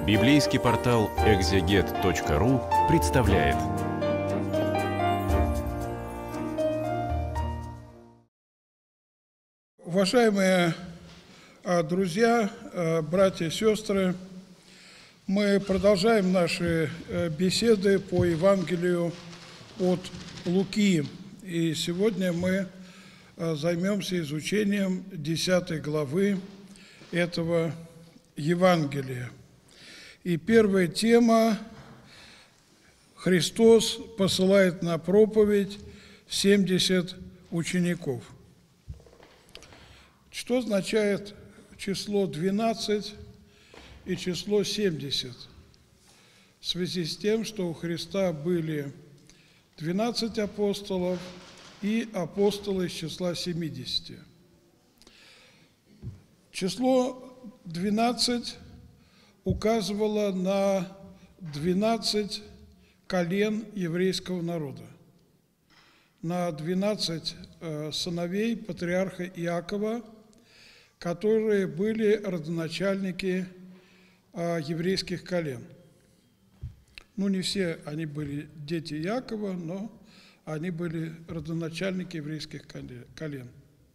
Библейский портал экзегет.ру представляет. Уважаемые друзья, братья и сестры, мы продолжаем наши беседы по Евангелию от Луки. И сегодня мы займемся изучением 10 главы этого Евангелия. И первая тема – Христос посылает на проповедь 70 учеников. Что означает число 12 и число 70? В связи с тем, что у Христа были 12 апостолов и апостолы из числа 70. Число 12 указывало на 12 колен еврейского народа, на 12 сыновей патриарха Иакова, которые были родоначальники еврейских колен. Не все они были дети Иакова, но они были родоначальники еврейских колен.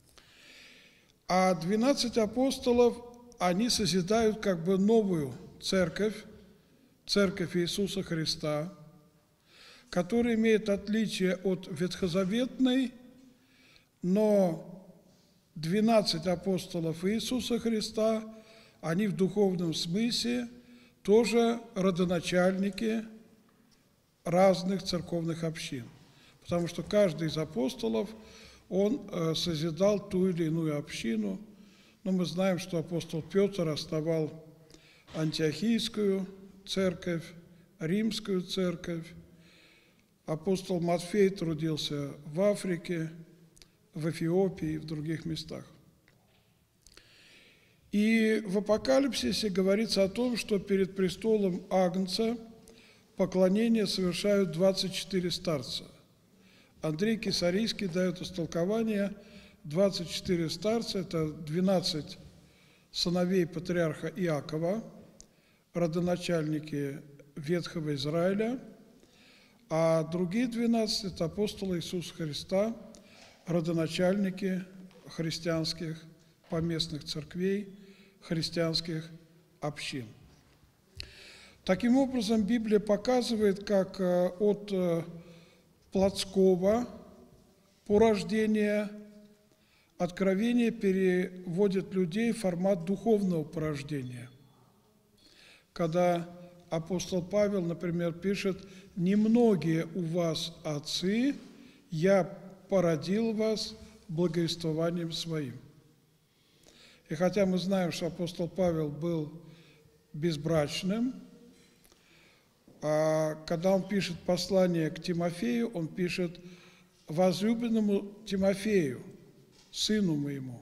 А 12 апостолов, они созидают как бы новую церковь, церковь Иисуса Христа, которая имеет отличие от ветхозаветной, но 12 апостолов Иисуса Христа, они в духовном смысле тоже родоначальники разных церковных общин. Потому что каждый из апостолов, он созидал ту или иную общину. Но мы знаем, что апостол Петр основал Антиохийскую церковь, Римскую церковь. Апостол Матфей трудился в Африке, в Эфиопии и в других местах. И в Апокалипсисе говорится о том, что перед престолом Агнца поклонение совершают 24 старца. Андрей Кесарийский дает истолкование: 24 старца – это 12 сыновей патриарха Иакова, родоначальники Ветхого Израиля, а другие 12 – это апостолы Иисуса Христа, родоначальники христианских поместных церквей, христианских общин. Таким образом, Библия показывает, как от плотского порождения Откровение переводит людей в формат духовного порождения. Когда апостол Павел, например, пишет: «Немногие у вас отцы, я породил вас благовествованием своим». И хотя мы знаем, что апостол Павел был безбрачным, а когда он пишет послание к Тимофею, он пишет: «Возлюбленному Тимофею, сыну моему».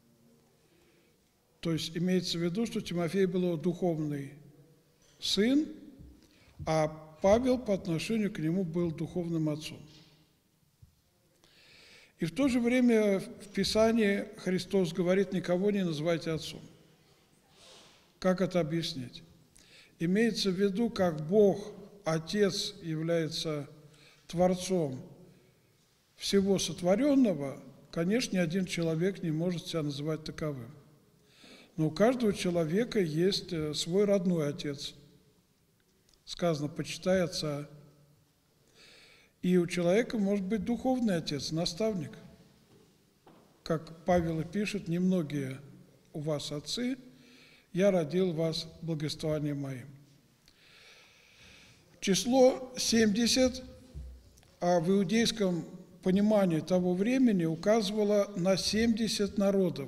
То есть имеется в виду, что Тимофей был его духовный сын, а Павел по отношению к нему был духовным отцом. И в то же время в Писании Христос говорит: никого не называйте отцом. Как это объяснить? Имеется в виду, как Бог, Отец, является Творцом всего сотворенного, конечно, ни один человек не может себя называть таковым. Но у каждого человека есть свой родной отец. Сказано: почитай отца. И у человека может быть духовный отец, наставник. Как Павел и пишет: «Немногие у вас отцы, я родил вас благовествованием моим». Число 70 в иудейском понимании того времени указывало на 70 народов.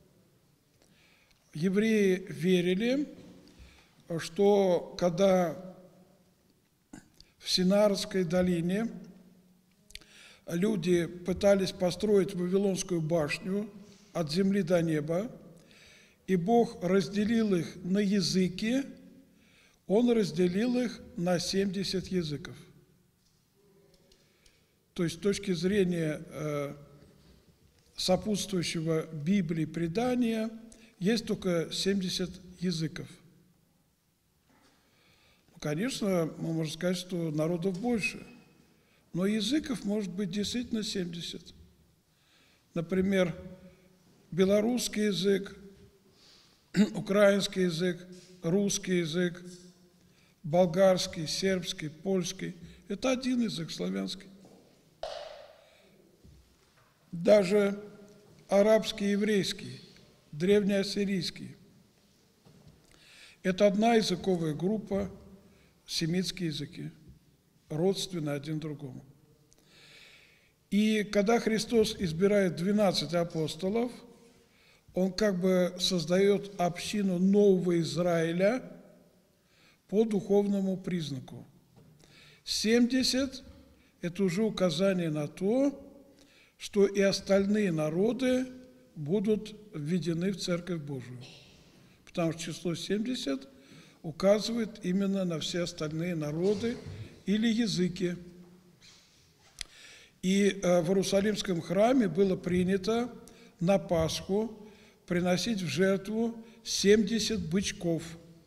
Евреи верили, что когда в Синарской долине люди пытались построить Вавилонскую башню от земли до неба, и Бог разделил их на языки, Он разделил их на 70 языков. То есть с точки зрения сопутствующего Библии предания есть только 70 языков. Конечно, мы можем сказать, что народов больше, но языков может быть действительно 70. Например, белорусский язык, украинский язык, русский язык, болгарский, сербский, польский – это один язык, славянский. Даже арабский и еврейский, древнеассирийский – это одна языковая группа, семитские языки, родственны один другому. И когда Христос избирает 12 апостолов, Он как бы создает общину нового Израиля по духовному признаку. 70 – это уже указание на то, что и остальные народы будут введены в Церковь Божию. Потому что число 70 указывает именно на все остальные народы или языки. И в Иерусалимском храме было принято на Пасху приносить в жертву 70 бычков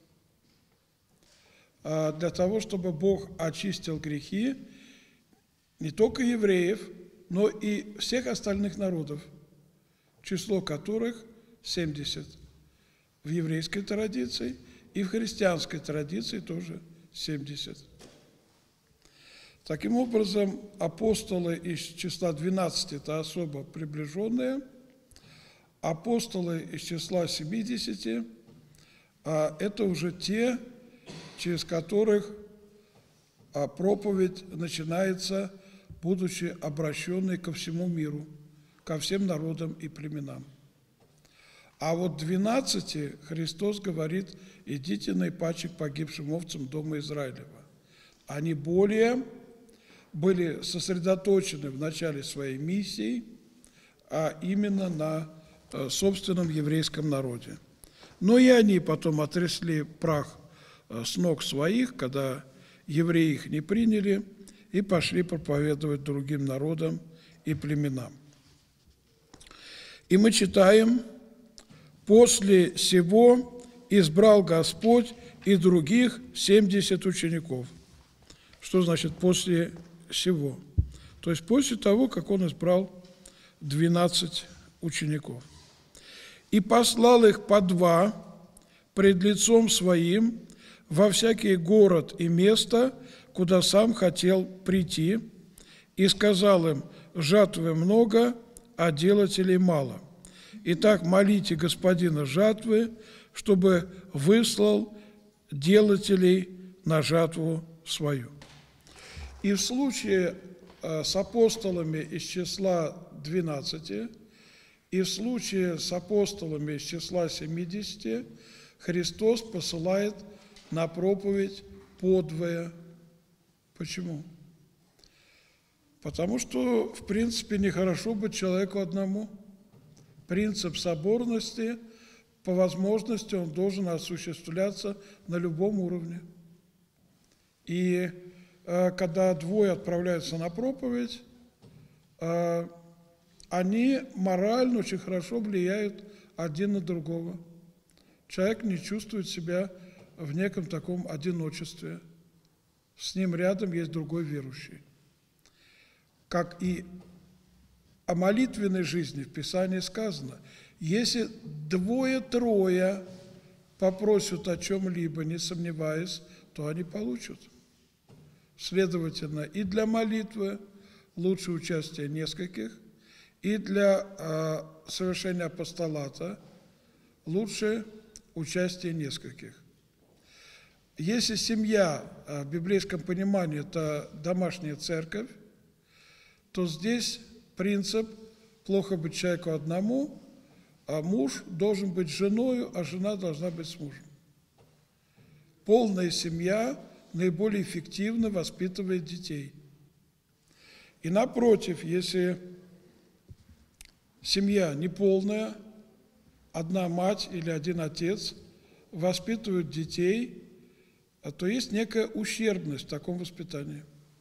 для того, чтобы Бог очистил грехи не только евреев, но и всех остальных народов, число которых 70 в еврейской традиции и в христианской традиции тоже 70. Таким образом, апостолы из числа 12 – это особо приближенные, апостолы из числа 70 – это уже те, через которых проповедь начинается, будучи обращенной ко всему миру, ко всем народам и племенам. А вот 12 Христос говорит: идите наипаче к погибшим овцам дома Израилева. Они более были сосредоточены в начале своей миссии, а именно на собственном еврейском народе. Но и они потом отрясли прах с ног своих, когда евреи их не приняли, и пошли проповедовать другим народам и племенам. И мы читаем: «После сего избрал Господь и других 70 учеников». Что значит «после сего»? То есть после того, как Он избрал 12 учеников. «И послал их по 2 пред лицом Своим во всякий город и место, куда Сам хотел прийти, и сказал им: жатвы много, а делателей мало. Итак, молите Господина жатвы, чтобы выслал делателей на жатву свою». И в случае с апостолами из числа 12, и в случае с апостолами из числа 70 Христос посылает на проповедь подвое. Почему? Потому что, в принципе, нехорошо быть человеку одному. Принцип соборности, по возможности, он должен осуществляться на любом уровне. И когда двое отправляются на проповедь, они морально очень хорошо влияют один на другого. Человек не чувствует себя в неком таком одиночестве. С ним рядом есть другой верующий. Как и о молитвенной жизни в Писании сказано: если 2-3 попросят о чем-либо, не сомневаясь, то они получат. Следовательно, и для молитвы лучше участие нескольких, и для совершения апостолата лучше участие нескольких. Если семья в библейском понимании – это домашняя церковь, то здесь принцип «плохо быть человеку одному», а муж должен быть с женой, а жена должна быть с мужем. Полная семья наиболее эффективно воспитывает детей. И напротив, если семья неполная, одна мать или один отец воспитывают детей, то есть некая ущербность в таком воспитании.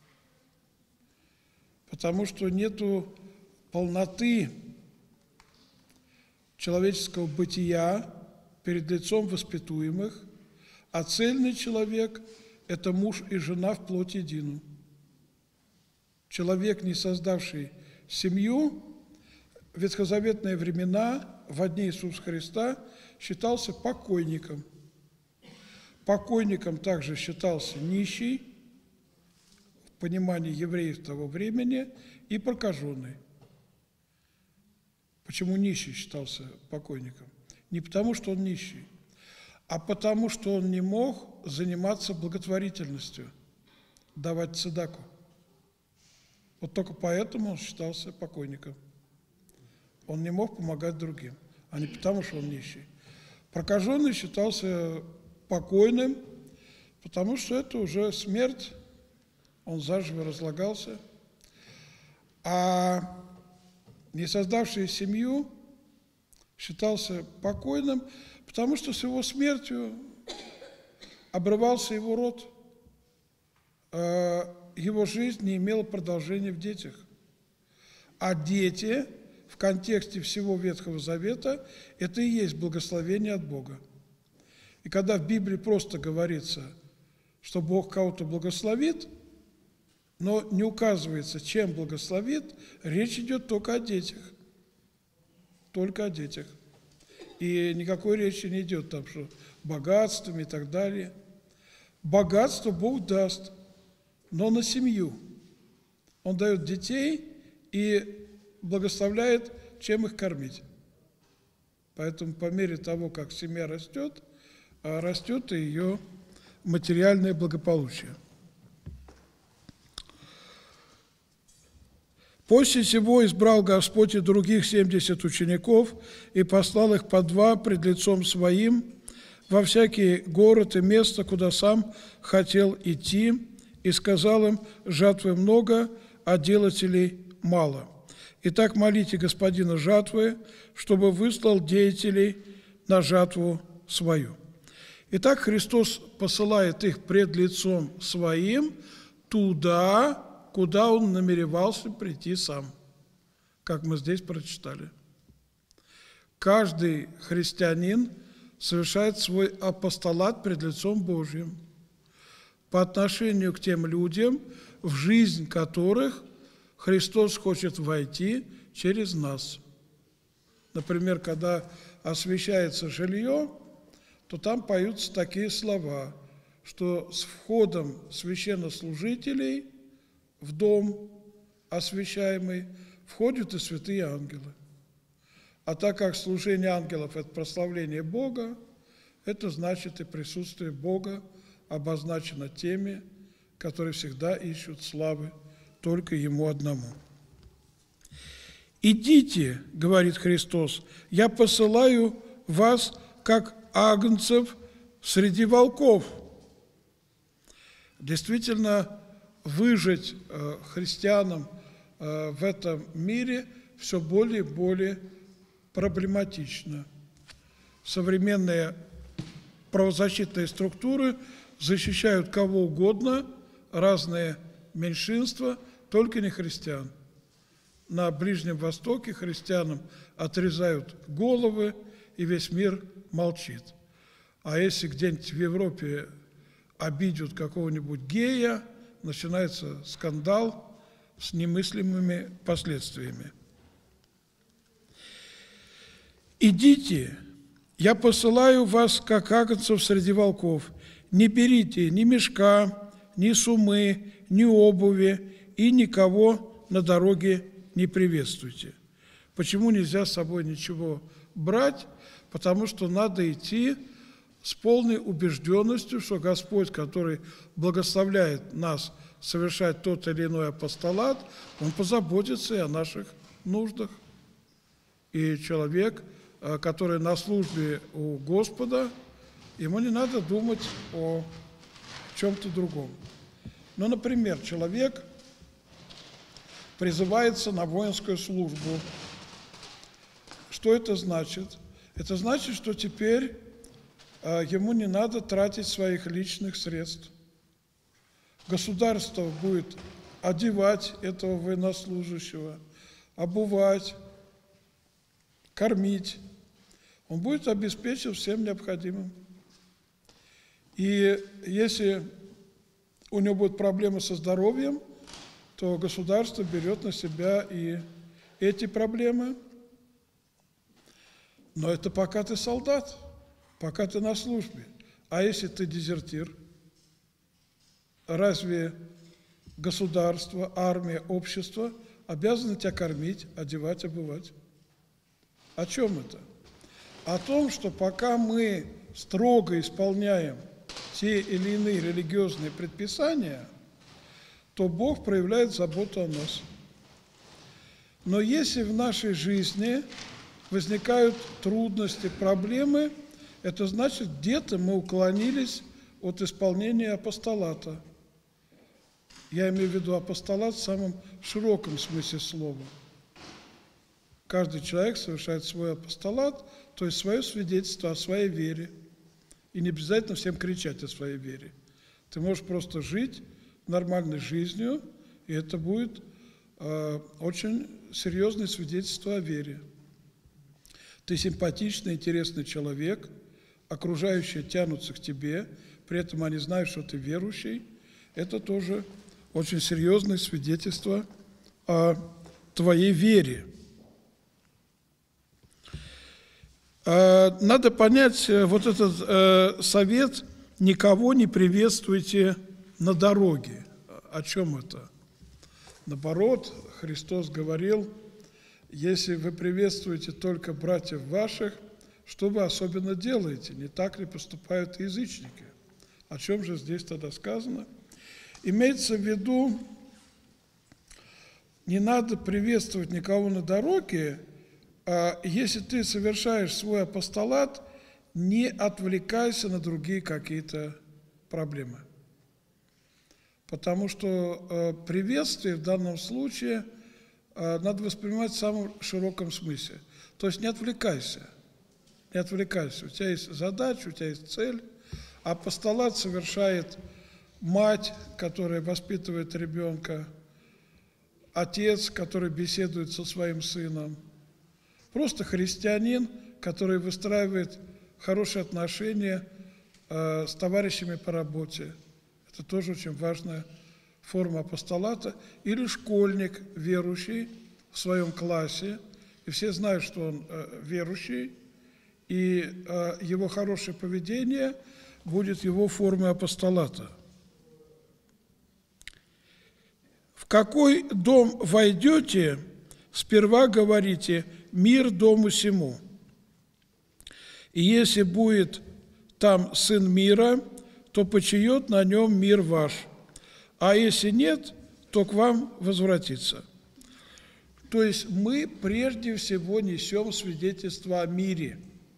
Потому что нету полноты человеческого бытия перед лицом воспитуемых, а цельный человек – это муж и жена в плоть едину. Человек, не создавший семью, в ветхозаветные времена, в дни Иисуса Христа, считался покойником. Покойником также считался нищий, в понимании евреев того времени, и прокаженный. Почему нищий считался покойником? Не потому, что он нищий, а потому, что он не мог заниматься благотворительностью, давать цедаку. Вот только поэтому он считался покойником. Он не мог помогать другим, а не потому, что он нищий. Прокаженный считался покойным, потому что это уже смерть, он заживо разлагался. А не создавший семью считался покойным, потому что с его смертью обрывался его род, его жизнь не имела продолжения в детях. А дети в контексте всего Ветхого Завета – это и есть благословение от Бога. И когда в Библии просто говорится, что Бог кого-то благословит, но не указывается, чем благословит, речь идет только о детях. Только о детях. И никакой речи не идет там, что богатствами и так далее. Богатство Бог даст, но на семью. Он дает детей и благословляет, чем их кормить. Поэтому по мере того, как семья растет, растет и ее материальное благополучие. После сего избрал Господь и других 70 учеников и послал их по 2 пред лицом Своим во всякий город и место, куда сам хотел идти, и сказал им: жатвы много, а делателей мало. Итак, молите Господина жатвы, чтобы выслал деятелей на жатву свою. Итак, Христос посылает их пред лицом Своим туда, куда Он намеревался прийти сам, как мы здесь прочитали. Каждый христианин совершает свой апостолат пред лицом Божьим по отношению к тем людям, в жизнь которых Христос хочет войти через нас. Например, когда освящается жилье, то там поются такие слова, что с входом священнослужителей в дом освящаемый входят и святые ангелы. А так как служение ангелов – это прославление Бога, это значит и присутствие Бога обозначено теми, которые всегда ищут славы только Ему одному. «Идите, – говорит Христос, – я посылаю вас, как агнцев среди волков». Действительно, выжить христианам в этом мире все более и более проблематично. Современные правозащитные структуры защищают кого угодно, разные меньшинства, только не христиан. На Ближнем Востоке христианам отрезают головы, и весь мир молчит. А если где-нибудь в Европе обидят какого-нибудь гея, начинается скандал с немыслимыми последствиями. «Идите, я посылаю вас, как агнцев среди волков. Не берите ни мешка, ни сумы, ни обуви, и никого на дороге не приветствуйте». Почему нельзя с собой ничего брать? Потому что надо идти с полной убежденностью, что Господь, который благословляет нас совершать тот или иной апостолат, Он позаботится и о наших нуждах. И человек, который на службе у Господа, ему не надо думать о чем-то другом. Ну, например, человек призывается на воинскую службу. Что это значит? Это значит, что теперь ему не надо тратить своих личных средств. Государство будет одевать этого военнослужащего, обувать, кормить. Он будет обеспечен всем необходимым. И если у него будут проблемы со здоровьем, то государство берет на себя и эти проблемы. Но это пока ты солдат, пока ты на службе. А если ты дезертир, разве государство, армия, общество обязаны тебя кормить, одевать, обувать? О чем это? О том, что пока мы строго исполняем те или иные религиозные предписания, то Бог проявляет заботу о нас. Но если в нашей жизни возникают трудности, проблемы, это значит, где-то мы уклонились от исполнения апостолата. Я имею в виду апостолат в самом широком смысле слова. Каждый человек совершает свой апостолат, то есть свое свидетельство о своей вере. И не обязательно всем кричать о своей вере. Ты можешь просто жить нормальной жизнью, и это будет очень серьезное свидетельство о вере. Ты симпатичный, интересный человек, окружающие тянутся к тебе, при этом они знают, что ты верующий. Это тоже очень серьезное свидетельство о твоей вере. Надо понять вот этот совет: никого не приветствуйте на дороге. О чем это? Наоборот, Христос говорил: если вы приветствуете только братьев ваших, что вы особенно делаете? Не так ли поступают язычники? О чем же здесь тогда сказано? Имеется в виду, не надо приветствовать никого на дороге, если ты совершаешь свой апостолат, не отвлекайся на другие какие-то проблемы. Потому что приветствие в данном случае надо воспринимать в самом широком смысле. То есть не отвлекайся. Не отвлекайся. У тебя есть задача, у тебя есть цель. Апостолат совершает мать, которая воспитывает ребенка, отец, который беседует со своим сыном, просто христианин, который выстраивает хорошие отношения с товарищами по работе. Это тоже очень важная форма апостолата. Или школьник верующий в своем классе, и все знают, что он верующий, и его хорошее поведение будет его формой апостолата. В какой дом войдете, сперва говорите: «Мир дому сему». И если будет там сын мира, то почиет на нем мир ваш, а если нет, то к вам возвратится. То есть мы прежде всего несем свидетельство о мире.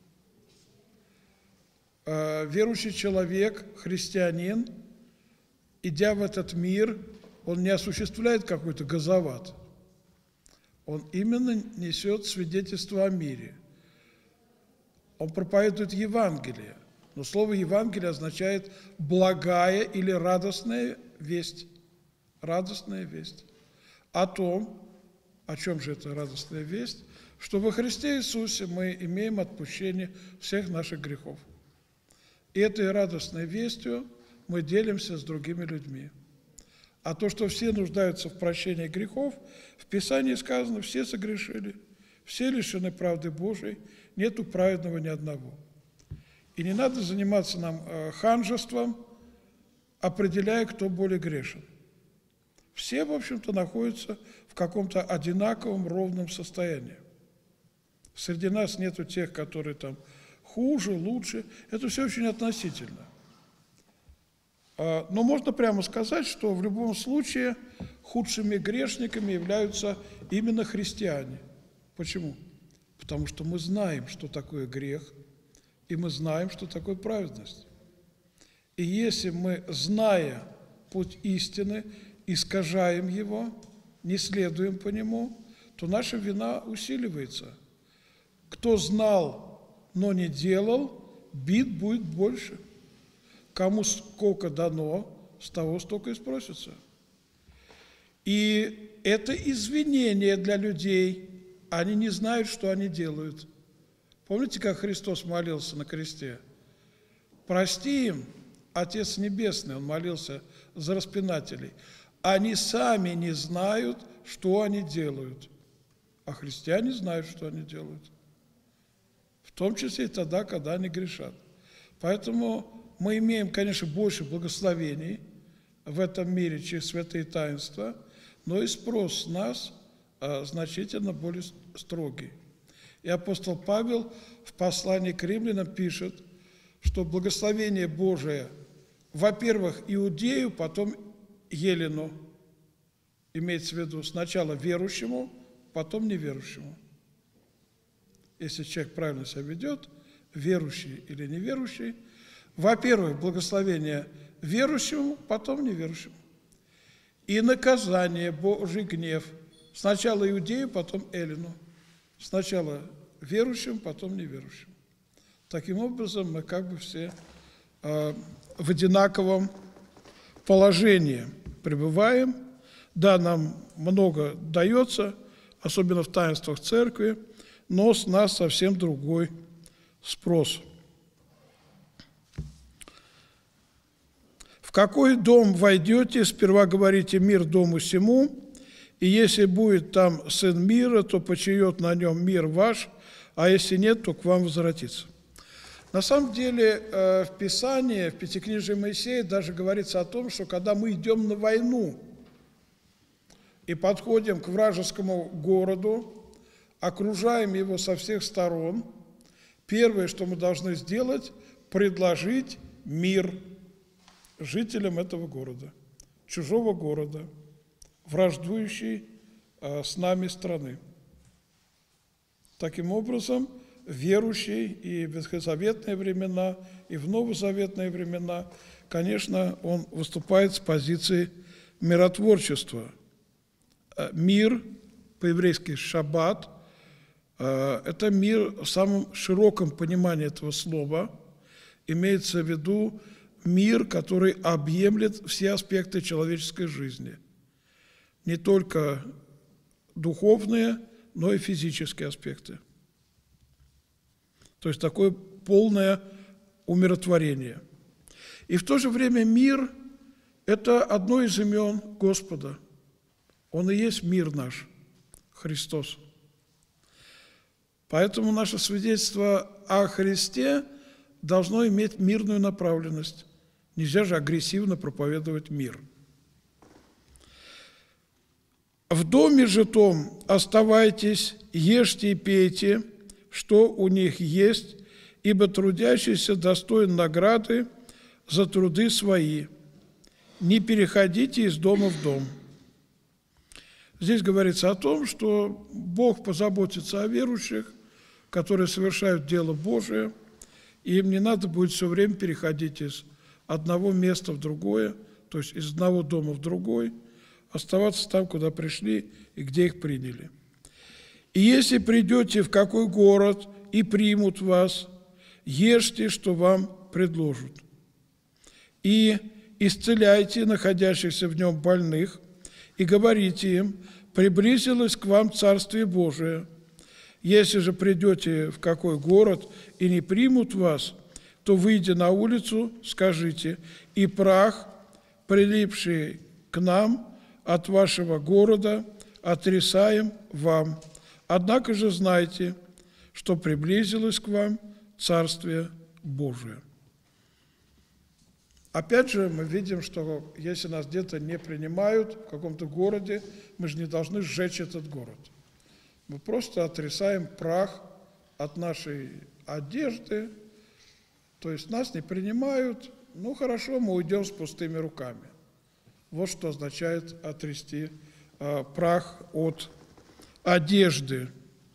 Верующий человек, христианин, идя в этот мир, он не осуществляет какой-то газоват. Он именно несет свидетельство о мире. Он проповедует Евангелие. Но слово «Евангелие» означает «благая» или «радостная весть». Радостная весть. О том, о чем же эта радостная весть, что во Христе Иисусе мы имеем отпущение всех наших грехов. И этой радостной вестью мы делимся с другими людьми. А то, что все нуждаются в прощении грехов, в Писании сказано: все согрешили, все лишены правды Божией, нету праведного ни одного. И не надо заниматься нам ханжеством, определяя, кто более грешен. Все, в общем-то, находятся в каком-то одинаковом, ровном состоянии. Среди нас нету тех, которые там хуже, лучше. Это все очень относительно. Но можно прямо сказать, что в любом случае худшими грешниками являются именно христиане. Почему? Потому что мы знаем, что такое грех, и мы знаем, что такое праведность. И если мы, зная путь истины, искажаем его, не следуем по нему, то наша вина усиливается. Кто знал, но не делал, бит будет больше. Кому сколько дано, с того столько и спросится. И это извинение для людей. Они не знают, что они делают. Помните, как Христос молился на кресте? Прости им, Отец Небесный, он молился за распинателей. Они сами не знают, что они делают. А христиане знают, что они делают. В том числе и тогда, когда они грешат. Поэтому мы имеем, конечно, больше благословений в этом мире через святые таинства, но и спрос с нас значительно более строгий. И апостол Павел в послании к римлянам пишет, что благословение Божие, во-первых, иудею, потом елену, имеется в виду сначала верующему, потом неверующему. Если человек правильно себя ведет, верующий или неверующий, во-первых, благословение верующему, потом неверующему. И наказание, Божий гнев, сначала иудею, потом елену. Сначала верующим, потом неверующим. Таким образом, мы как бы все в одинаковом положении пребываем. Да, нам много дается, особенно в таинствах церкви, но с нас совсем другой спрос. В какой дом войдете, сперва говорите «мир дому сему», и если будет там сын мира, то почиет на нем мир ваш, а если нет, то к вам возвратится. На самом деле в Писании, в Пятикнижии Моисея даже говорится о том, что когда мы идем на войну и подходим к вражескому городу, окружаем его со всех сторон, первое, что мы должны сделать, предложить мир жителям этого города, чужого города, враждующей с нами страны. Таким образом, верующий и в ветхозаветные времена, и в новозаветные времена, конечно, он выступает с позиции миротворчества. Мир, по-еврейски шаббат, это мир в самом широком понимании этого слова. Имеется в виду мир, который объемлет все аспекты человеческой жизни. Не только духовные, но и физические аспекты. То есть такое полное умиротворение. И в то же время мир – это одно из имен Господа. Он и есть мир наш, Христос. Поэтому наше свидетельство о Христе должно иметь мирную направленность. Нельзя же агрессивно проповедовать мир. В доме же том оставайтесь, ешьте и пейте, что у них есть, ибо трудящийся достоин награды за труды свои. Не переходите из дома в дом. Здесь говорится о том, что Бог позаботится о верующих, которые совершают дело Божие, и им не надо будет все время переходить из одного места в другое, то есть из одного дома в другой, оставаться там, куда пришли и где их приняли. И если придете в какой город и примут вас, ешьте, что вам предложат. И исцеляйте находящихся в нем больных, и говорите им: приблизилось к вам Царствие Божие. Если же придете в какой город и не примут вас, то, выйдя на улицу, скажите: и прах, прилипший к нам от вашего города, отрисаем вам. Однако же знайте, что приблизилось к вам Царствие Божие. Опять же, мы видим, что если нас где-то не принимают, в каком-то городе, мы же не должны сжечь этот город. Мы просто отрисаем прах от нашей одежды, то есть нас не принимают, ну хорошо, мы уйдем с пустыми руками. Вот что означает отрясти прах от одежды.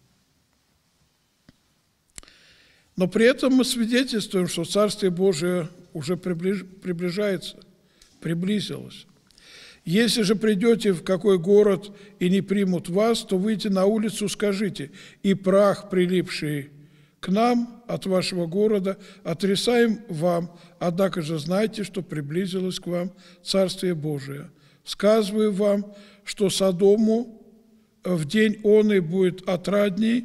Но при этом мы свидетельствуем, что Царствие Божие уже приближается, приблизилось. Если же придете в какой город и не примут вас, то выйдите на улицу, скажите: и прах, прилипший к нам от вашего города, отрисаем вам, однако же знайте, что приблизилось к вам Царствие Божие. Сказываю вам, что Содому в день он и будет отрадней,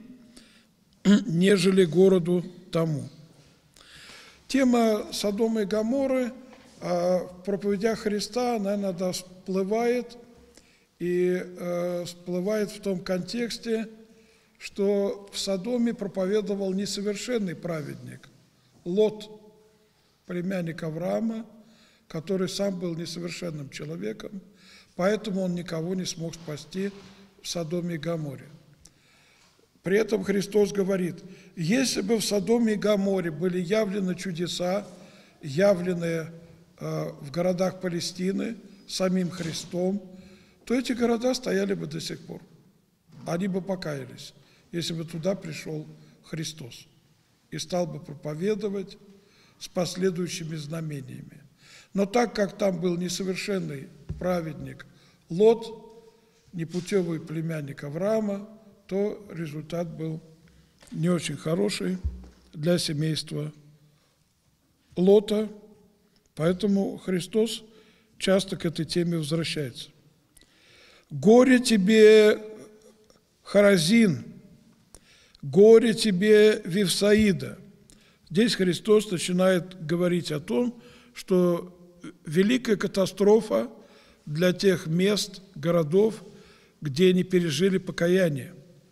нежели городу тому. Тема Содома и Гоморры в проповедях Христа она иногда всплывает, и всплывает в том контексте, что в Содоме проповедовал несовершенный праведник Лот, племянник Авраама, который сам был несовершенным человеком, поэтому он никого не смог спасти в Содоме и Гоморе. При этом Христос говорит, если бы в Содоме и Гоморе были явлены чудеса, явленные в городах Палестины самим Христом, то эти города стояли бы до сих пор. Они бы покаялись, если бы туда пришел Христос и стал бы проповедовать с последующими знамениями. Но так как там был несовершенный праведник Лот, непутевый племянник Авраама, то результат был не очень хороший для семейства Лота, поэтому Христос часто к этой теме возвращается. «Горе тебе, Хоразин! Горе тебе, Вифсаида!» Здесь Христос начинает говорить о том, что великая катастрофа для тех мест, городов, где они пережили покаяние.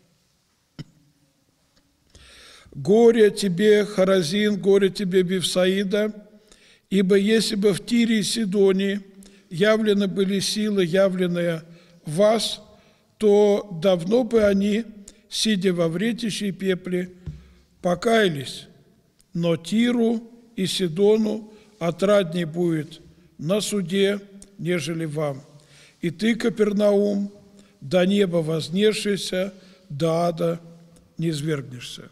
«Горе тебе, Хоразин, горе тебе, Вифсаида, ибо если бы в Тире и Сидоне явлены были силы, явленные в вас, то давно бы они, сидя во вретище и пепле, покаялись. Но Тиру и Сидону отрадней будет на суде, нежели вам. И ты, Капернаум, до неба вознесшийся, до ада низвергнешься».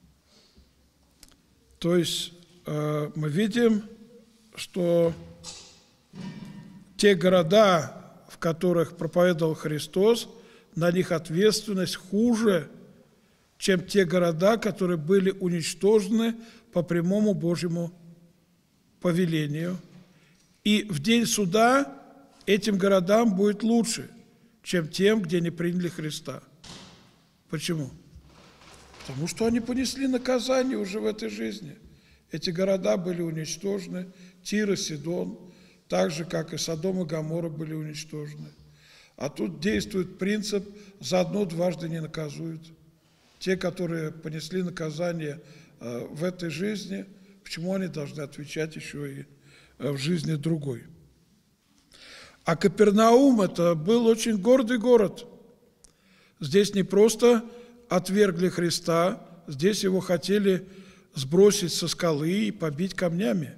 То есть мы видим, что те города, в которых проповедовал Христос, на них ответственность хуже, чем те города, которые были уничтожены по прямому Божьему повелению. И в день суда этим городам будет лучше, чем тем, где не приняли Христа. Почему? Потому что они понесли наказание уже в этой жизни. Эти города были уничтожены, Тир и Сидон, так же, как и Содом и Гоморра были уничтожены. А тут действует принцип «заодно дважды не наказуют». Те, которые понесли наказание в этой жизни, почему они должны отвечать еще и в жизни другой? А Капернаум – это был очень гордый город. Здесь не просто отвергли Христа, здесь его хотели сбросить со скалы и побить камнями.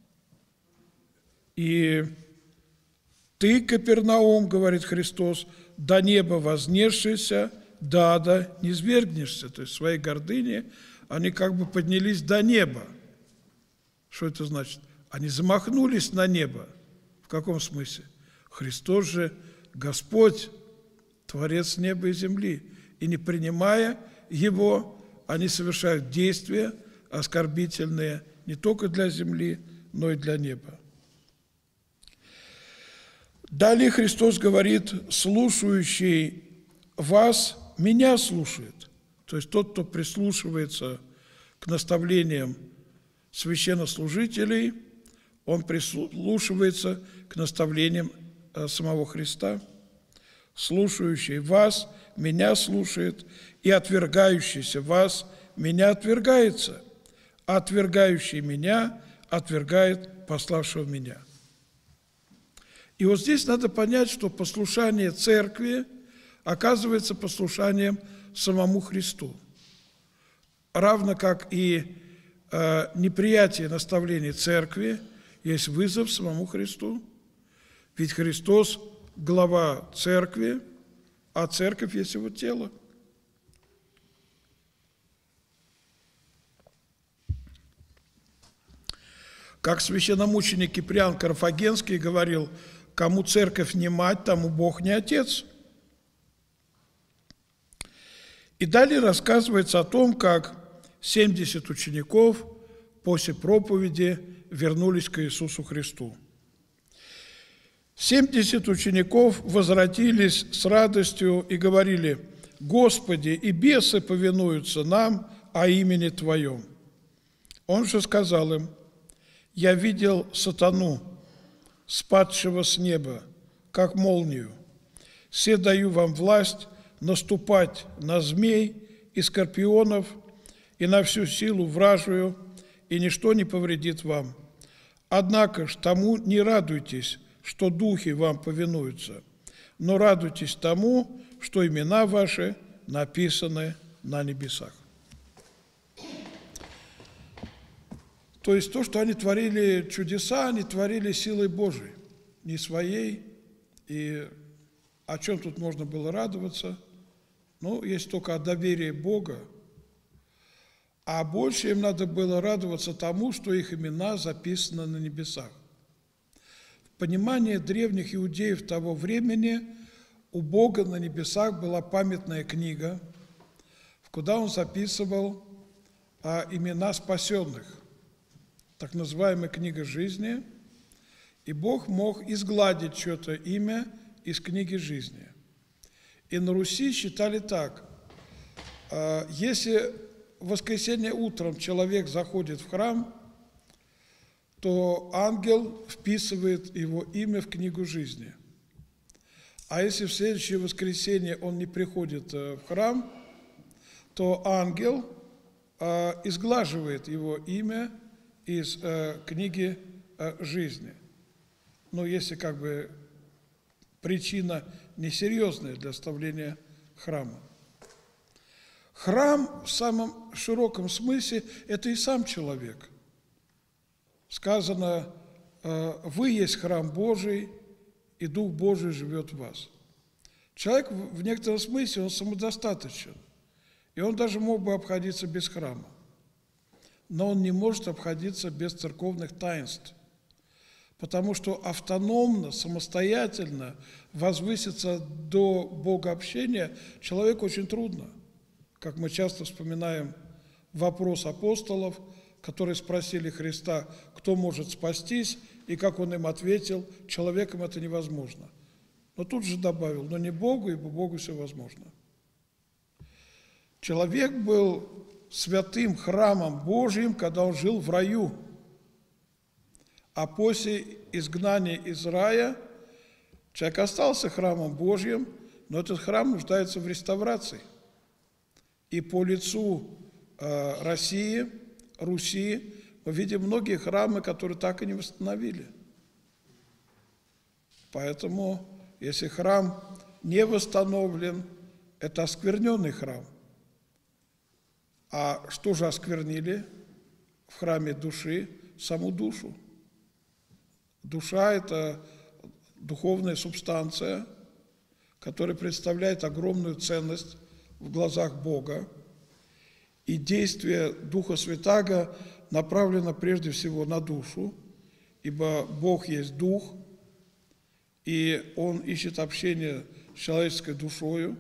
И ты, Капернаум, говорит Христос, до неба вознесшийся, до ада низвергнешься. То есть в своей гордыне они как бы поднялись до неба. Что это значит? Они замахнулись на небо. В каком смысле? Христос же Господь, Творец неба и земли. И не принимая Его, они совершают действия оскорбительные не только для земли, но и для неба. Далее Христос говорит, слушающий вас, меня слушает. То есть тот, кто прислушивается к наставлениям священнослужителей, он прислушивается к наставлениям самого Христа. Слушающий вас, меня слушает, и отвергающийся вас, меня отвергается. А отвергающий меня отвергает пославшего меня. И вот здесь надо понять, что послушание церкви оказывается послушанием самому Христу. Равно как и неприятие наставлений церкви есть вызов самому Христу. Ведь Христос – глава церкви, а церковь есть его тело. Как священномученик Киприан Карфагенский говорил, кому церковь не мать, тому Бог не отец. И далее рассказывается о том, как 70 учеников после проповеди вернулись к Иисусу Христу. 70 учеников возвратились с радостью и говорили: «Господи, и бесы повинуются нам о имени Твоем». Он же сказал им: «Я видел сатану спадшего с неба, как молнию. Се даю вам власть наступать на змей и скорпионов и на всю силу вражию, и ничто не повредит вам. Однако ж тому не радуйтесь, что духи вам повинуются, но радуйтесь тому, что имена ваши написаны на небесах». То есть то, что они творили чудеса, они творили силой Божией, не своей. И о чем тут можно было радоваться? Ну, есть только о доверии Бога. А больше им надо было радоваться тому, что их имена записаны на небесах. В понимании древних иудеев того времени у Бога на небесах была памятная книга, куда он записывал имена спасенных, так называемая книга жизни, и Бог мог изгладить чье-то имя из книги жизни. И на Руси считали так: если в воскресенье утром человек заходит в храм, то ангел вписывает его имя в книгу жизни. А если в следующее воскресенье он не приходит в храм, то ангел изглаживает его имя из книги жизни. Но если как бы причина несерьезная для оставления храма. Храм в самом широком смысле – это и сам человек. Сказано: «Вы есть храм Божий, и Дух Божий живет в вас». Человек в некотором смысле, он самодостаточен, и он даже мог бы обходиться без храма. Но он не может обходиться без церковных таинств, потому что автономно, самостоятельно возвыситься до богообщения человеку очень трудно. Как мы часто вспоминаем вопрос апостолов, которые спросили Христа, кто может спастись, и как он им ответил: человеком это невозможно. Но тут же добавил: но не Богу, ибо Богу все возможно. Человек был святым храмом Божьим, когда он жил в раю. А после изгнания из рая человек остался храмом Божьим, но этот храм нуждается в реставрации. И по лицу Руси мы видим многие храмы, которые так и не восстановили. Поэтому, если храм не восстановлен, это оскверненный храм. А что же осквернили в храме души? Саму душу. Душа – это духовная субстанция, которая представляет огромную ценность в глазах Бога. И действие Духа Святаго направлено прежде всего на душу, ибо Бог есть Дух, и Он ищет общение с человеческой душою,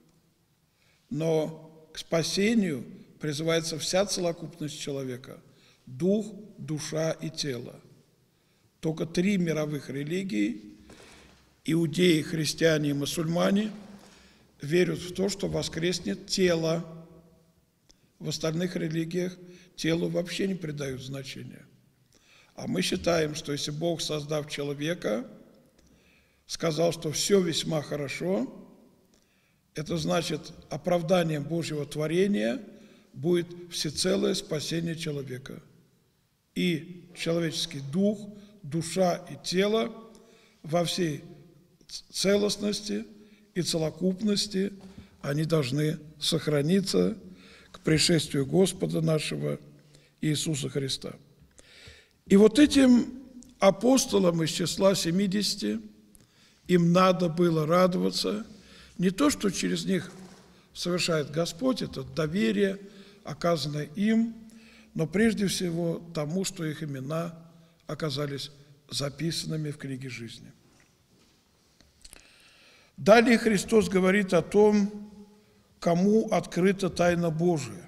но к спасению призывается вся целокупность человека – дух, душа и тело. Только 3 мировых религии – иудеи, христиане и мусульмане – верят в то, что воскреснет тело. В остальных религиях телу вообще не придают значения. А мы считаем, что если Бог, создав человека, сказал, что все весьма хорошо, это значит, оправданием Божьего творения будет всецелое спасение человека. И человеческий дух, душа и тело во всей целостности и целокупности они должны сохраниться к пришествию Господа нашего Иисуса Христа. И вот этим апостолам из числа 70 им надо было радоваться не то, что через них совершает Господь, это доверие, оказанное им, но прежде всего тому, что их имена оказались записанными в книге жизни. Далее Христос говорит о том, кому открыта тайна Божия.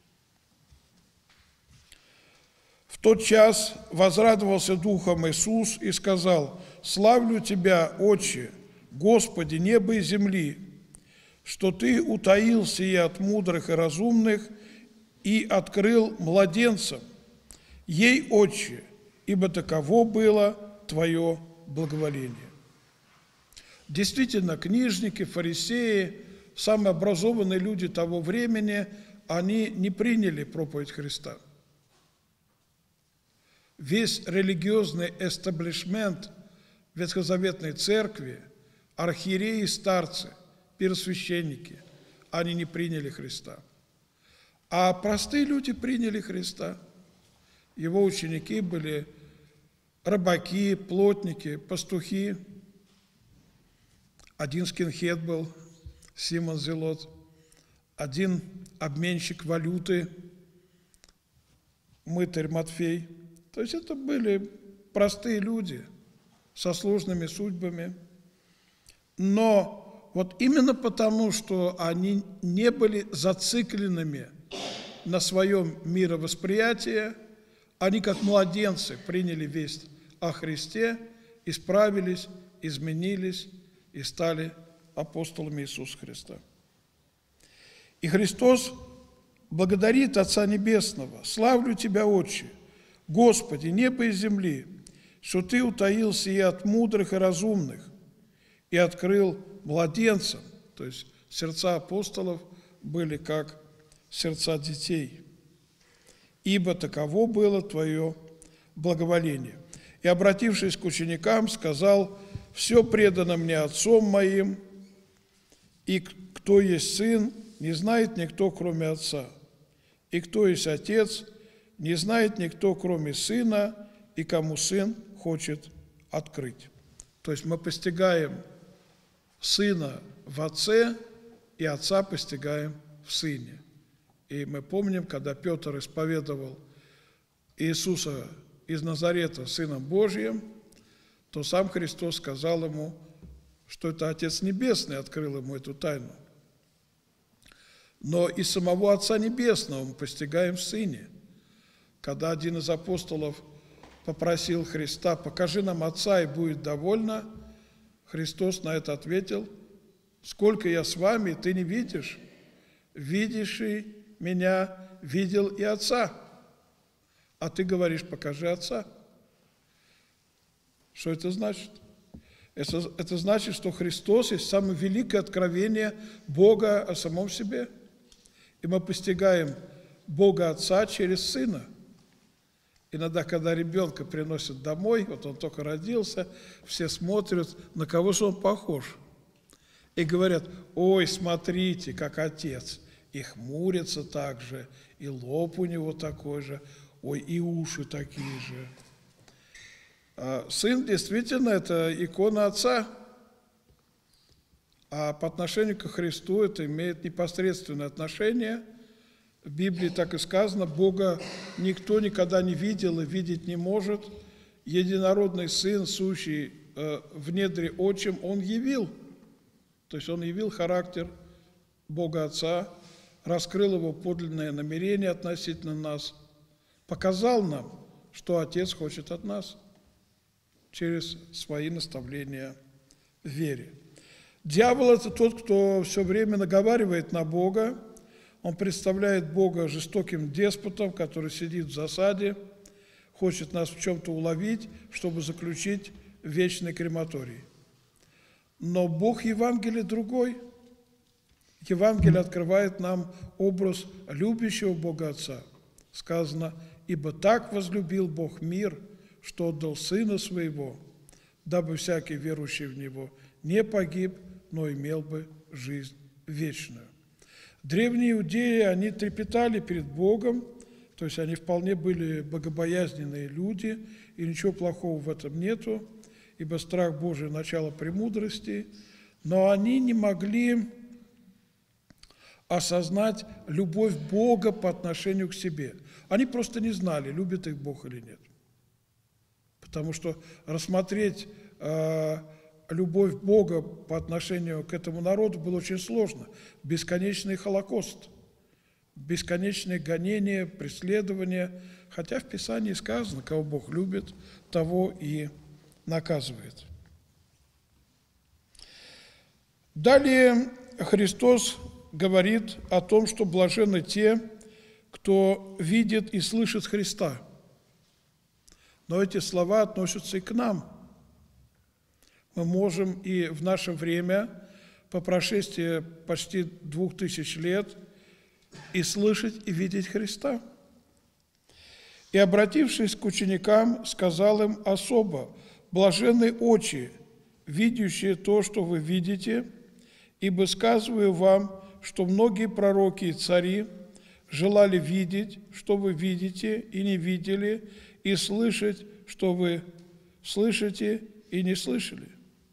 В тот час возрадовался Духом Иисус и сказал: «Славлю Тебя, Отче, Господи неба и земли, что Ты утаил сие от мудрых и разумных и открыл младенцам. Ей, Отче, ибо таково было Твое благоволения. Действительно, книжники, фарисеи, самые образованные люди того времени, они не приняли проповедь Христа. Весь религиозный эстаблишмент Ветхозаветной Церкви, архиереи и старцы, первосвященники, они не приняли Христа. А простые люди приняли Христа. Его ученики были рыбаки, плотники, пастухи. Один скинхед был, Симон Зелот, один обменщик валюты, мытарь Матфей. То есть это были простые люди со сложными судьбами. Но вот именно потому, что они не были зацикленными на своем мировосприятии, они как младенцы приняли весть о Христе, исправились, изменились и стали апостолами Иисуса Христа. И Христос благодарит Отца Небесного: «Славлю Тебя, Отче, Господи, неба и земли, что Ты утаил сие от мудрых и разумных и открыл младенцам». То есть сердца апостолов были как сердца детей. «Ибо таково было Твое благоволение». И, обратившись к ученикам, сказал: «Все предано мне Отцом моим, и кто есть Сын, не знает никто, кроме Отца, и кто есть Отец, не знает никто, кроме Сына, и кому Сын хочет открыть». То есть мы постигаем Сына в Отце, и Отца постигаем в Сыне. И мы помним, когда Петр исповедовал Иисуса из Назарета Сыном Божьим, то сам Христос сказал ему, что это Отец Небесный открыл ему эту тайну. Но и самого Отца Небесного мы постигаем в Сыне. Когда один из апостолов попросил Христа: «Покажи нам Отца, и будет довольно», Христос на это ответил: «Сколько я с вами, ты не видишь? Видящий меня видел и Отца. А ты говоришь: покажи Отца». Что это значит? Это значит, что Христос есть самое великое откровение Бога о самом себе. И мы постигаем Бога Отца через Сына. Иногда, когда ребенка приносят домой, вот он только родился, все смотрят, на кого же он похож. И говорят: «Ой, смотрите, как отец». И хмурится так же, и лоб у него такой же, ой, и уши такие же. А Сын действительно это икона Отца, а по отношению к Христу это имеет непосредственное отношение. В Библии так и сказано: Бога никто никогда не видел и видеть не может. Единородный Сын, сущий в недре Отчим, Он явил. То есть Он явил характер Бога Отца, раскрыл Его подлинное намерение относительно нас, показал нам, что Отец хочет от нас через свои наставления в вере. Дьявол – это тот, кто все время наговаривает на Бога. Он представляет Бога жестоким деспотом, который сидит в засаде, хочет нас в чем-то уловить, чтобы заключить в вечный крематорий. Но Бог Евангелия другой. Евангелие открывает нам образ любящего Бога Отца. Сказано: «Ибо так возлюбил Бог мир, что отдал Сына Своего, дабы всякий верующий в Него не погиб, но имел бы жизнь вечную». Древние иудеи, они трепетали перед Богом, то есть они вполне были богобоязненные люди, и ничего плохого в этом нету, ибо страх Божий – начало премудрости, но они не могли осознать любовь Бога по отношению к себе. Они просто не знали, любит их Бог или нет. Потому что рассмотреть любовь Бога по отношению к этому народу было очень сложно. Бесконечный Холокост, бесконечные гонения, преследования. Хотя в Писании сказано: кого Бог любит, того и наказывает. Далее Христос говорит о том, что блаженны те, кто видит и слышит Христа. Но эти слова относятся и к нам. мы можем и в наше время, по прошествии почти 2000 лет, и слышать, и видеть Христа. И, обратившись к ученикам, сказал им особо: «Блаженны очи, видящие то, что вы видите, ибо сказываю вам, что многие пророки и цари желали видеть, что вы видите, и не видели, и слышать, что вы слышите, и не слышали».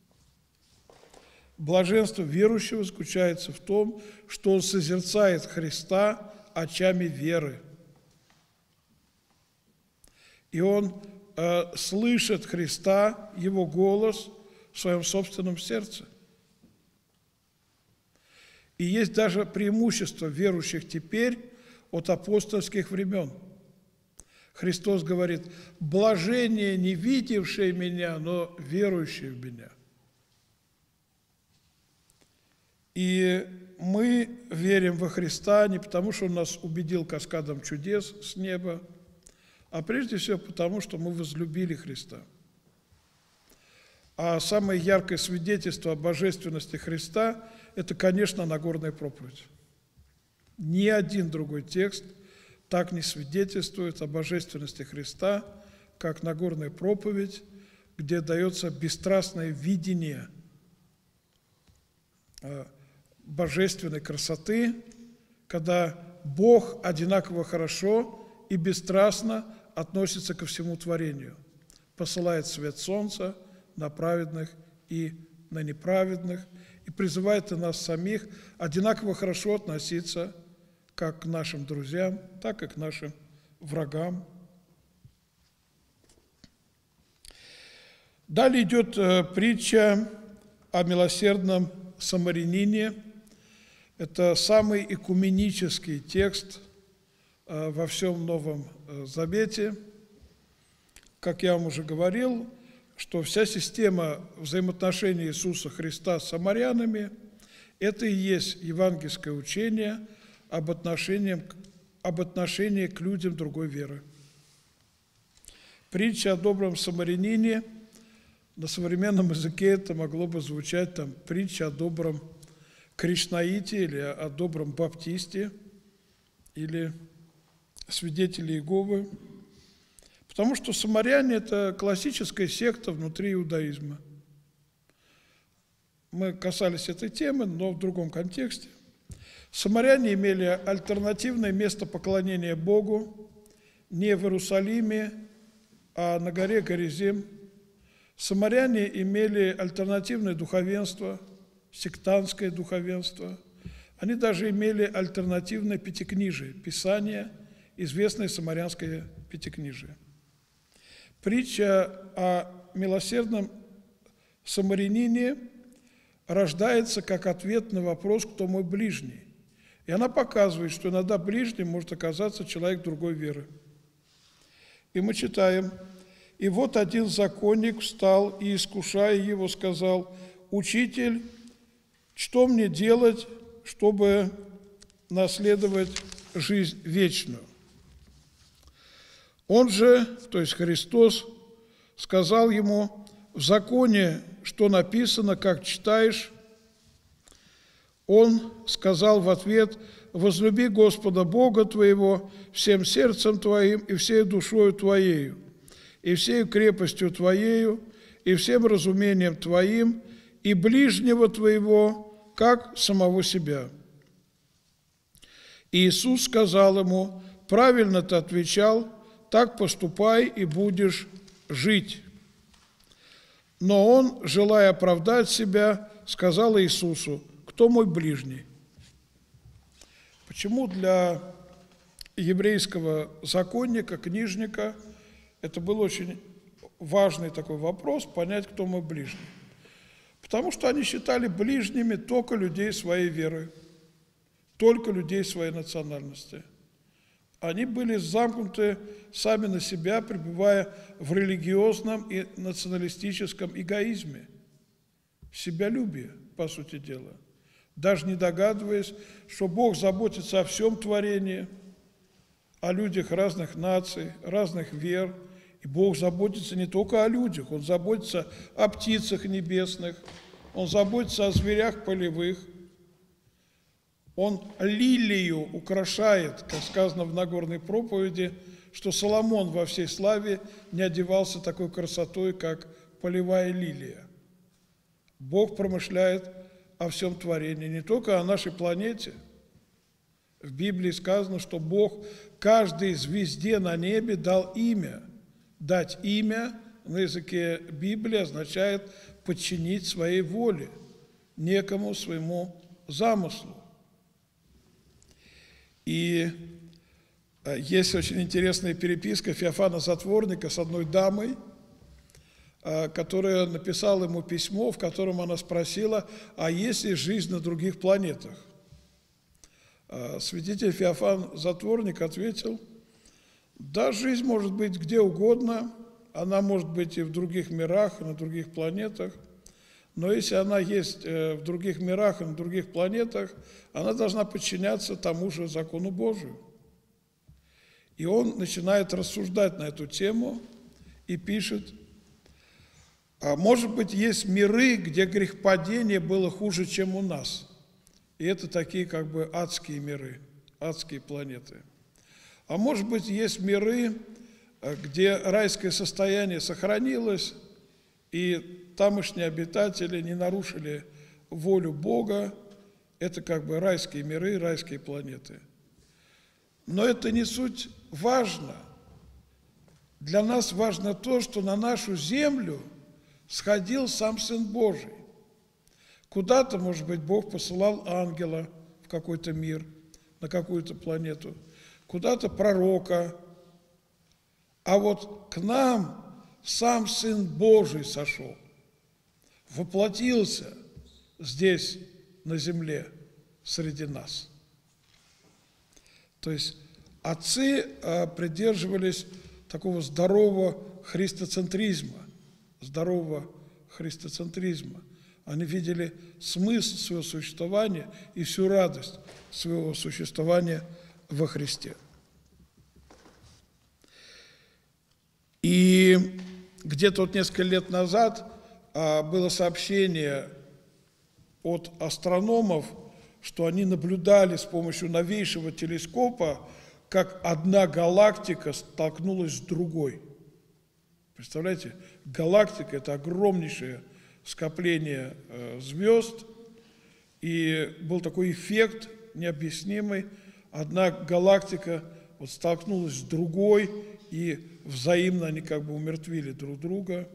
Блаженство верующего заключается в том, что он созерцает Христа очами веры. И он слышит Христа, Его голос в своем собственном сердце. И есть даже преимущество верующих теперь от апостольских времен. Христос говорит: «Блажение не видевшие меня, но верующие в меня». И мы верим во Христа не потому, что Он нас убедил каскадом чудес с неба, а прежде всего потому, что мы возлюбили Христа. А самое яркое свидетельство о божественности Христа – это, конечно, Нагорная проповедь. Ни один другой текст так не свидетельствует о божественности Христа, как Нагорная проповедь, где дается бесстрастное видение божественной красоты, когда Бог одинаково хорошо и бесстрастно относится ко всему творению, посылает свет солнца на праведных и на неправедных, и призывает и нас самих одинаково хорошо относиться как к нашим друзьям, так и к нашим врагам. Далее идет притча о милосердном самарянине. Это самый экуменический текст во всем Новом Завете. Как я вам уже говорил, что вся система взаимоотношений Иисуса Христа с самарянами – это и есть евангельское учение об отношении к людям другой веры. Притча о добром самарянине, на современном языке это могло бы звучать там притча о добром Кришнаите или о добром баптисте или свидетели Иеговы. Потому что самаряне – это классическая секта внутри иудаизма. Мы касались этой темы, но в другом контексте. Самаряне имели альтернативное место поклонения Богу не в Иерусалиме, а на горе Горизим. Самаряне имели альтернативное духовенство, сектантское духовенство. Они даже имели альтернативное пятикнижие, Писание, известное самарянское пятикнижие. Притча о милосердном самарянине рождается как ответ на вопрос «Кто мой ближний?». И она показывает, что иногда ближним может оказаться человек другой веры. И мы читаем: «И вот один законник встал и, искушая его, сказал: Учитель, что мне делать, чтобы наследовать жизнь вечную?» Он же, то есть Христос, сказал ему: в законе, что написано, как читаешь? Он сказал в ответ: возлюби Господа Бога твоего всем сердцем твоим и всей душою твоею, и всей крепостью твоею, и всем разумением твоим, и ближнего твоего, как самого себя. И Иисус сказал ему: правильно ты отвечал, так поступай и будешь жить. Но он, желая оправдать себя, сказал Иисусу: кто мой ближний? Почему для еврейского законника, книжника, это был очень важный такой вопрос, понять, кто мой ближний? Потому что они считали ближними только людей своей веры, только людей своей национальности. Они были замкнуты сами на себя, пребывая в религиозном и националистическом эгоизме, себялюбие, по сути дела, даже не догадываясь, что Бог заботится о всем творении, о людях разных наций, разных вер, И Бог заботится не только о людях, Он заботится о птицах небесных, Он заботится о зверях полевых. Он лилию украшает, как сказано в Нагорной проповеди, что Соломон во всей славе не одевался такой красотой, как полевая лилия. Бог промышляет о всем творении, не только о нашей планете. В Библии сказано, что Бог каждой звезде на небе дал имя. Дать имя на языке Библии означает подчинить своей воле, некому своему замыслу. И есть очень интересная переписка Феофана Затворника с одной дамой, которая написала ему письмо, в котором она спросила, а есть ли жизнь на других планетах? Святитель Феофан Затворник ответил, да, жизнь может быть где угодно, она может быть и в других мирах, и на других планетах, но если она есть в других мирах и на других планетах, она должна подчиняться тому же закону Божию. И он начинает рассуждать на эту тему и пишет, а может быть, есть миры, где грехопадение было хуже, чем у нас. И это такие как бы адские миры, адские планеты. А может быть, есть миры, где райское состояние сохранилось, и тамошние обитатели не нарушили волю Бога. Это как бы райские миры, райские планеты. Но это не суть важно. Для нас важно то, что на нашу землю сходил сам Сын Божий. Куда-то, может быть, Бог посылал ангела в какой-то мир, на какую-то планету, куда-то пророка. А вот к нам сам Сын Божий сошел, воплотился здесь, на земле, среди нас. То есть отцы придерживались такого здорового христоцентризма, Они видели смысл своего существования и всю радость своего существования во Христе. И где-то вот несколько лет назад было сообщение от астрономов, что они наблюдали с помощью новейшего телескопа, как одна галактика столкнулась с другой. Представляете, галактика – это огромнейшее скопление звезд, и был такой эффект необъяснимый. Одна галактика вот столкнулась с другой, и взаимно они как бы умертвили друг друга.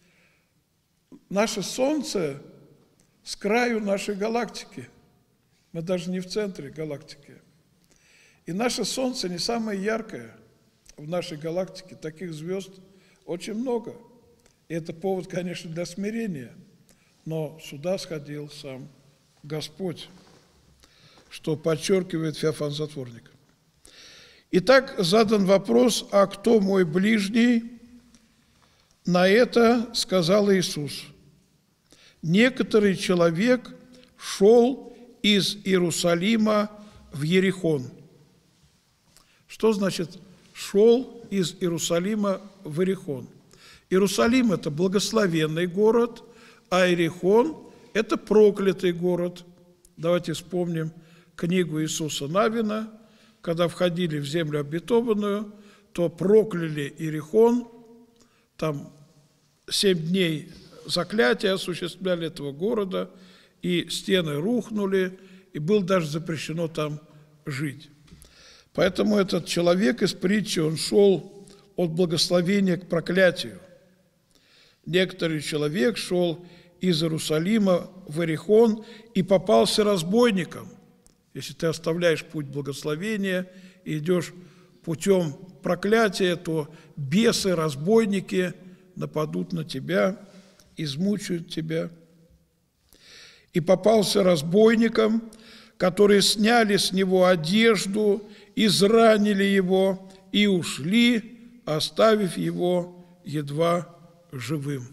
Наше Солнце с краю нашей галактики. Мы даже не в центре галактики. И наше Солнце не самое яркое в нашей галактике. Таких звезд очень много. И это повод, конечно, для смирения. Но сюда сходил сам Господь, что подчеркивает Феофан Затворник. Итак, задан вопрос, а кто мой ближний? На это сказал Иисус. Некоторый человек шел из Иерусалима в Иерихон. Что значит шел из Иерусалима в Иерихон? Иерусалим – это благословенный город, а Иерихон – это проклятый город. Давайте вспомним книгу Иисуса Навина. Когда входили в землю обетованную, то прокляли Иерихон, там 7 дней заклятия осуществляли этого города, и стены рухнули, и было даже запрещено там жить. Поэтому этот человек из притчи, он шел от благословения к проклятию. Некоторый человек шел из Иерусалима в Иерихон и попался разбойником. Если ты оставляешь путь благословения и идешь путем проклятия, то бесы, разбойники нападут на тебя, измучают тебя. И попался разбойникам, которые сняли с него одежду, изранили его и ушли, оставив его едва живым.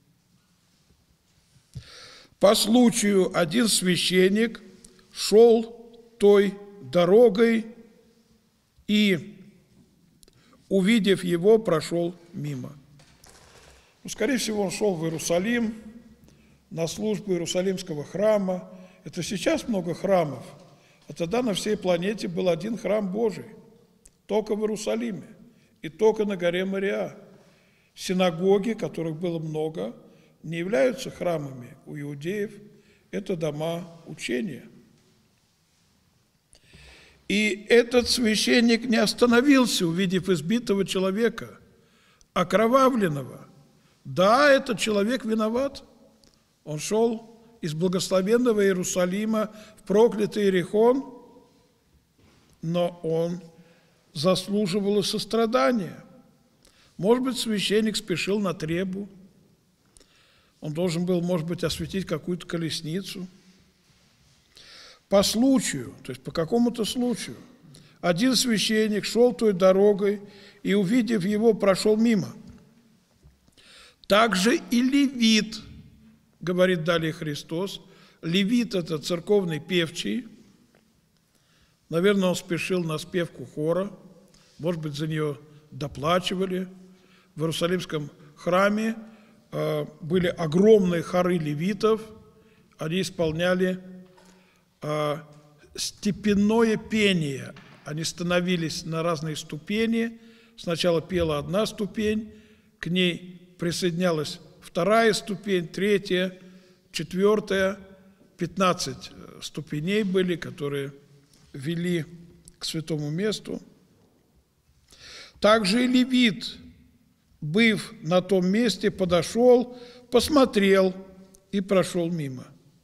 По случаю один священник шел той дорогой и, увидев его, прошел мимо. Ну, скорее всего, он шел в Иерусалим на службу Иерусалимского храма. Это сейчас много храмов, а тогда на всей планете был один храм Божий, только в Иерусалиме и только на горе Мориа. Синагоги, которых было много, не являются храмами у иудеев, это дома учения. И этот священник не остановился, увидев избитого человека, окровавленного. Да, этот человек виноват. Он шел из благословенного Иерусалима в проклятый Иерихон, но он заслуживал сострадания. Может быть, священник спешил на требу. Он должен был, может быть, осветить какую-то колесницу. По случаю, то есть по какому-то случаю, один священник шел той дорогой и, увидев его, прошел мимо. Также и левит, говорит далее Христос. Левит – это церковный певчий. Наверное, он спешил на спевку хора. Может быть, за нее доплачивали. В Иерусалимском храме были огромные хоры левитов. Они исполняли степенное пение. Они становились на разные ступени. Сначала пела одна ступень, к ней присоединялась вторая ступень, третья, четвертая. 15 ступеней были, которые вели к святому месту. Также и левит, быв на том месте, подошел, посмотрел и прошел мимо.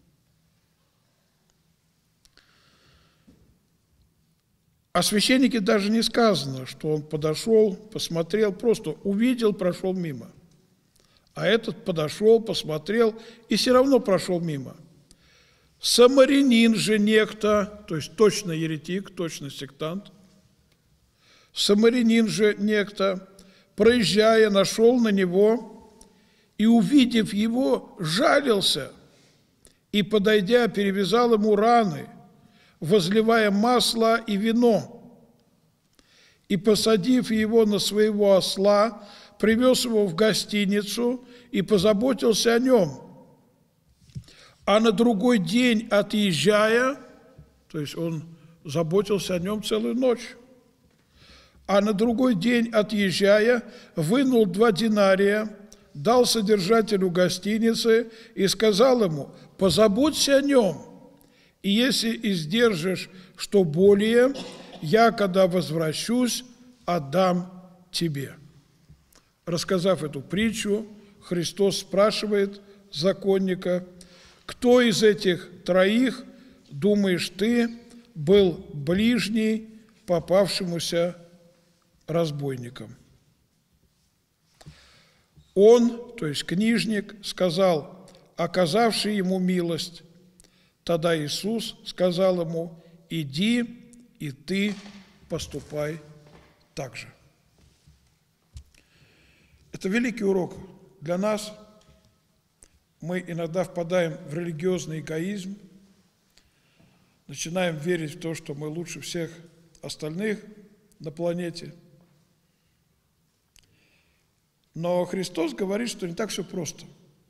О священнике даже не сказано, что он подошел, посмотрел, просто увидел, прошел мимо. А этот подошел, посмотрел и все равно прошел мимо. Самарянин же некто, то есть точно еретик, точно сектант, самарянин же некто, проезжая, нашел на него и, увидев его, жалился и, подойдя, перевязал ему раны, возливая масло и вино, и, посадив его на своего осла, привез его в гостиницу и позаботился о нем. А на другой день, отъезжая, то есть он заботился о нем целую ночь, а на другой день, отъезжая, вынул 2 динария, дал содержателю гостиницы и сказал ему: позаботься о нем, и если издержишь что более, я, когда возвращусь, отдам тебе. Рассказав эту притчу, Христос спрашивает законника: кто из этих 3, думаешь ты, был ближний попавшемуся разбойником? Он, то есть книжник, сказал, оказавший ему милость. Тогда Иисус сказал ему: иди, и ты поступай так же. Это великий урок для нас. Мы иногда впадаем в религиозный эгоизм, начинаем верить в то, что мы лучше всех остальных на планете. Но Христос говорит, что не так все просто.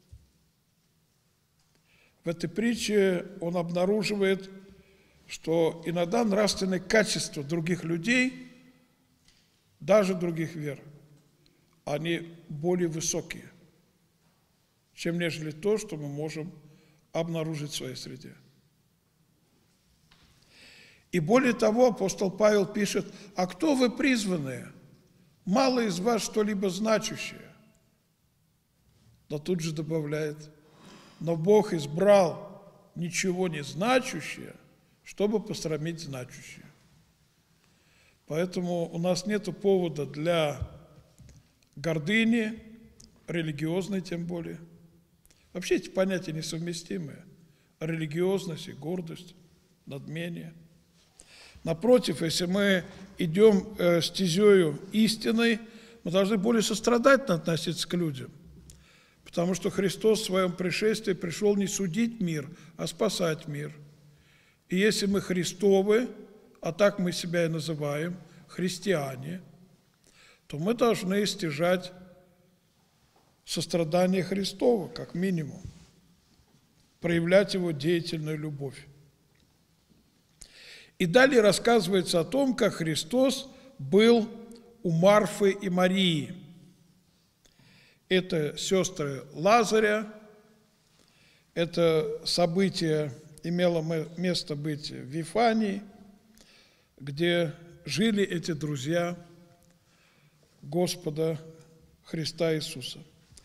В этой притче Он обнаруживает, что иногда нравственные качества других людей, даже других вер, они более высокие, чем нежели то, что мы можем обнаружить в своей среде. И более того, апостол Павел пишет: «А кто вы призванные? Мало из вас что-либо значущее». Но тут же добавляет: «Но Бог избрал ничего не значущее, чтобы посрамить значущее». Поэтому у нас нет повода для гордыни, религиозной тем более. Вообще эти понятия несовместимые. Религиозность и гордость, надмение. Напротив, если мы идем стезею истиной, мы должны более сострадательно относиться к людям. Потому что Христос в своем пришествии пришел не судить мир, а спасать мир. И если мы Христовы, а так мы себя и называем, христиане, то мы должны стяжать сострадание Христова, как минимум, проявлять его деятельную любовь. И далее рассказывается о том, как Христос был у Марфы и Марии. Это сестры Лазаря. Это событие имело место быть в Вифании, где жили эти друзья Господа Христа Иисуса.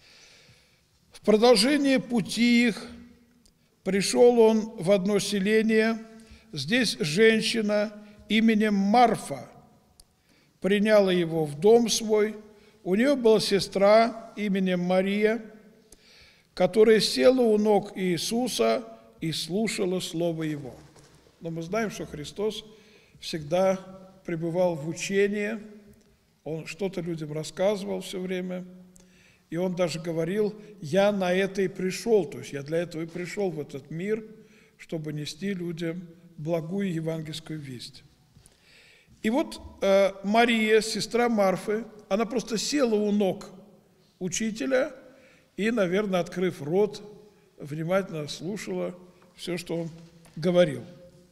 В продолжение пути их пришел он в одно селение. Здесь женщина именем Марфа приняла его в дом свой. У нее была сестра именем Мария, которая села у ног Иисуса и слушала слово Его. Но мы знаем, что Христос всегда пребывал в учении, Он что-то людям рассказывал все время, и Он даже говорил: «Я на это и пришел», то есть я для этого и пришел в этот мир, чтобы нести людям благую евангельскую весть. И вот Мария, сестра Марфы, она просто села у ног учителя и, наверное, открыв рот, внимательно слушала все, что он говорил.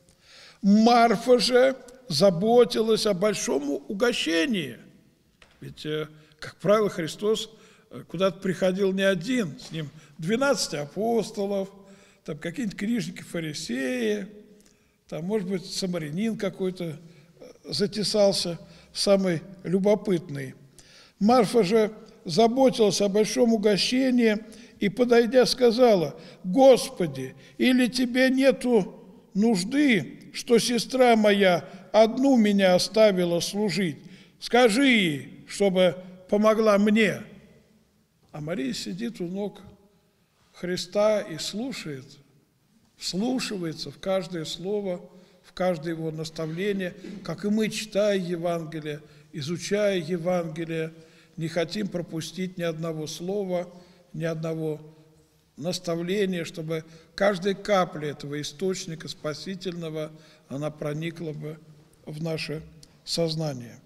Марфа же заботилась о большом угощении. Ведь, как правило, Христос куда-то приходил не один, с ним 12 апостолов, там какие-нибудь книжники, фарисеи, там, может быть, самарянин какой-то затесался, самый любопытный. Марфа же заботилась о большом угощении и, подойдя, сказала: «Господи, или тебе нету нужды, что сестра моя одну меня оставила служить? Скажи ей, чтобы помогла мне». А Мария сидит у ног Христа и слушает, вслушивается в каждое слово, в каждое его наставление, как и мы, читая Евангелие, изучая Евангелие, не хотим пропустить ни одного слова, ни одного наставления, чтобы каждая капля этого источника спасительного, она проникла бы в наше сознание.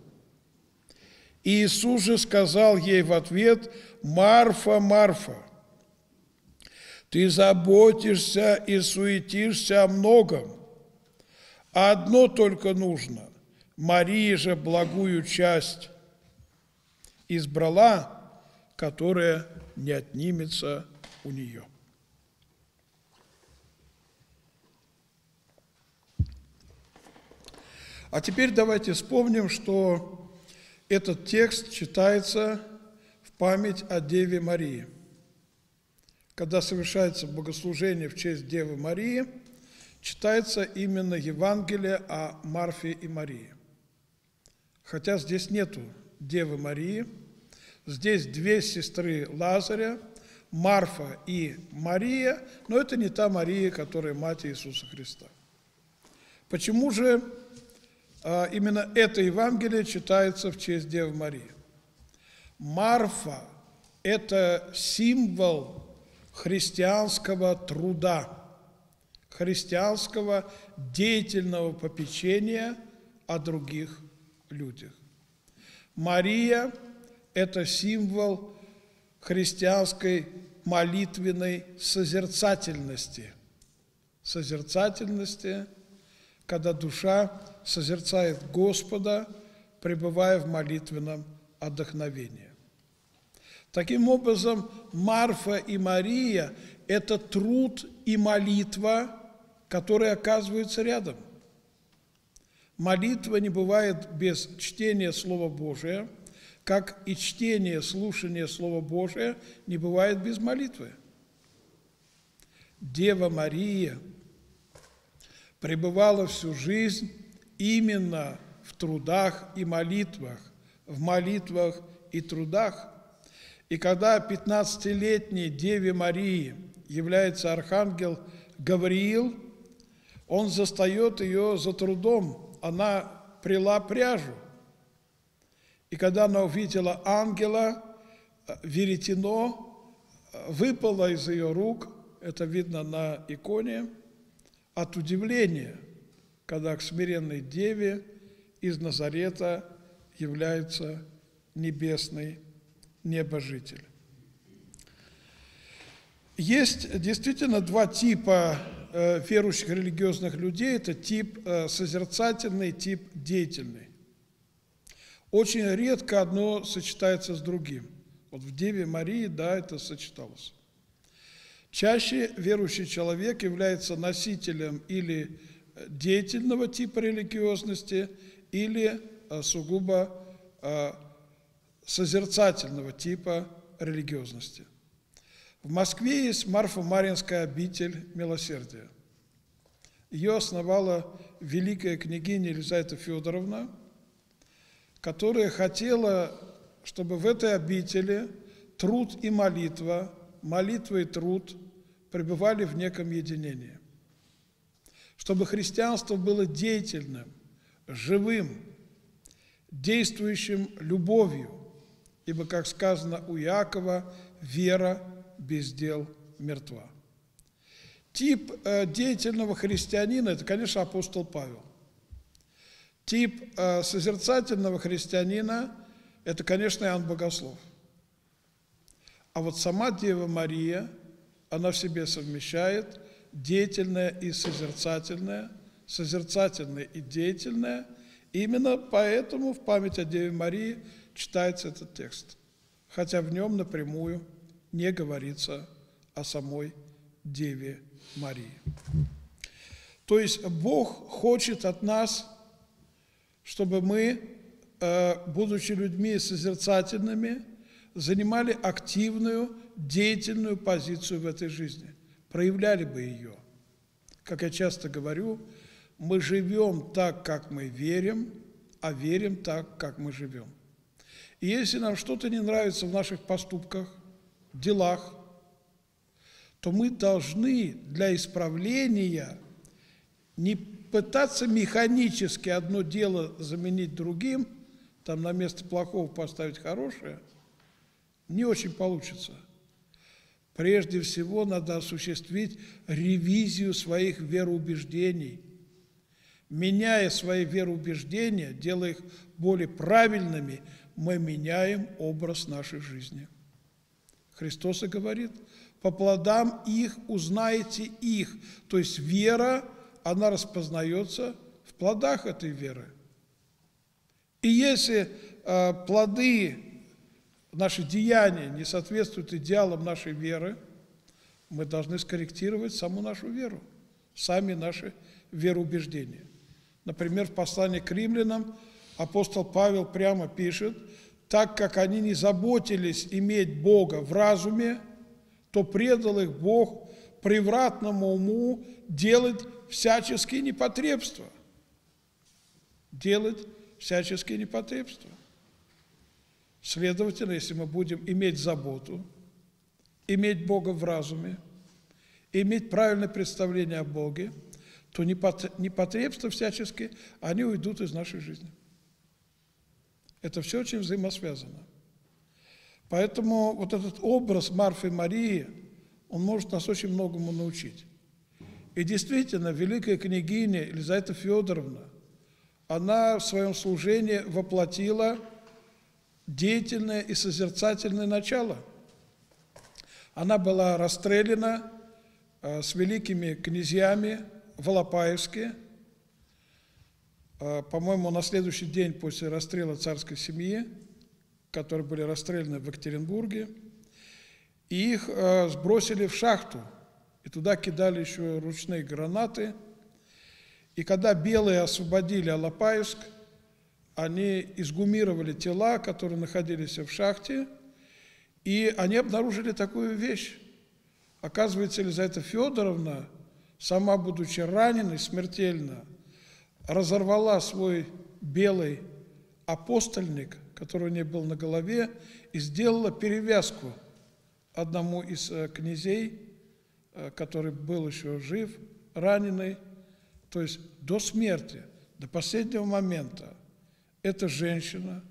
И Иисус же сказал ей в ответ: «Марфа, Марфа, ты заботишься и суетишься о многом, а одно только нужно. Мария же благую часть избрала, которая не отнимется у нее». А теперь давайте вспомним, что этот текст читается в память о Деве Марии. Когда совершается богослужение в честь Девы Марии, читается именно Евангелие о Марфе и Марии. Хотя здесь нету Девы Марии, здесь две сестры Лазаря, Марфа и Мария, но это не та Мария, которая мать Иисуса Христа. Почему же именно это Евангелие читается в честь Девы Марии? Марфа – это символ христианского труда, христианского деятельного попечения о других людях. Мария – это символ христианской молитвенной созерцательности. Созерцательности, когда душа созерцает Господа, пребывая в молитвенном отдохновении. Таким образом, Марфа и Мария – это труд и молитва, которые оказываются рядом. Молитва не бывает без чтения Слова Божия, как и чтение, слушание Слова Божия не бывает без молитвы. Дева Мария пребывала всю жизнь именно в трудах и молитвах, в молитвах и трудах. И когда 15-летней Деве Марии является архангел Гавриил, он застает ее за трудом, она пряла пряжу. И когда она увидела ангела, веретено выпало из ее рук, это видно на иконе, от удивления, когда к смиренной деве из Назарета является небесный небожитель. Есть действительно два типа верующих религиозных людей. Это тип созерцательный, тип деятельный. Очень редко одно сочетается с другим. Вот в Деве Марии, да, это сочеталось. Чаще верующий человек является носителем или деятельного типа религиозности, или сугубо созерцательного типа религиозности. В Москве есть Марфа-Марьинская обитель милосердия. Ее основала великая княгиня Елизавета Федоровна, которая хотела, чтобы в этой обители труд и молитва, молитва и труд пребывали в неком единении. Чтобы христианство было деятельным, живым, действующим любовью, ибо, как сказано у Иакова, вера без дел мертва. Тип деятельного христианина – это, конечно, апостол Павел. Тип созерцательного христианина – это, конечно, Иоанн Богослов. А вот сама Дева Мария, она в себе совмещает деятельное и созерцательное, созерцательное и деятельное. Именно поэтому в память о Деве Марии читается этот текст, хотя в нем напрямую не говорится о самой Деве Марии. То есть Бог хочет от нас, чтобы мы, будучи людьми созерцательными, занимали активную, деятельную позицию в этой жизни, проявляли бы ее. Как я часто говорю, мы живем так, как мы верим, а верим так, как мы живем. И если нам что-то не нравится в наших поступках, делах, то мы должны для исправления не пытаться механически одно дело заменить другим, там на место плохого поставить хорошее, не очень получится. Прежде всего надо осуществить ревизию своих вероубеждений. Меняя свои вероубеждения, делая их более правильными, мы меняем образ нашей жизни. Христос и говорит: по плодам их узнаете их. То есть вера, она распознается в плодах этой веры. И если плоды, наши деяния не соответствуют идеалам нашей веры, мы должны скорректировать саму нашу веру, сами наши вероубеждения. Например, в послании к римлянам апостол Павел прямо пишет: так как они не заботились иметь Бога в разуме, то предал их Бог превратному уму делать всяческие непотребства. Делать всяческие непотребства. Следовательно, если мы будем иметь заботу, иметь Бога в разуме, иметь правильное представление о Боге, то непотребства всяческие, они уйдут из нашей жизни. Это все очень взаимосвязано. Поэтому вот этот образ Марфы и Марии, он может нас очень многому научить. И действительно, великая княгиня Елизавета Федоровна, она в своем служении воплотила деятельное и созерцательное начало. Она была расстреляна с великими князьями в Алапаевске, по-моему, на следующий день после расстрела царской семьи, которые были расстреляны в Екатеринбурге, и их сбросили в шахту, и туда кидали еще ручные гранаты. И когда белые освободили Алапаевск, они изгумировали тела, которые находились в шахте, и они обнаружили такую вещь. Оказывается, Елизавета Федоровна, сама будучи раненой смертельно, разорвала свой белый апостольник, который у нее был на голове, и сделала перевязку одному из князей, который был еще жив, раненый, то есть до смерти, до последнего момента. Эта женщина,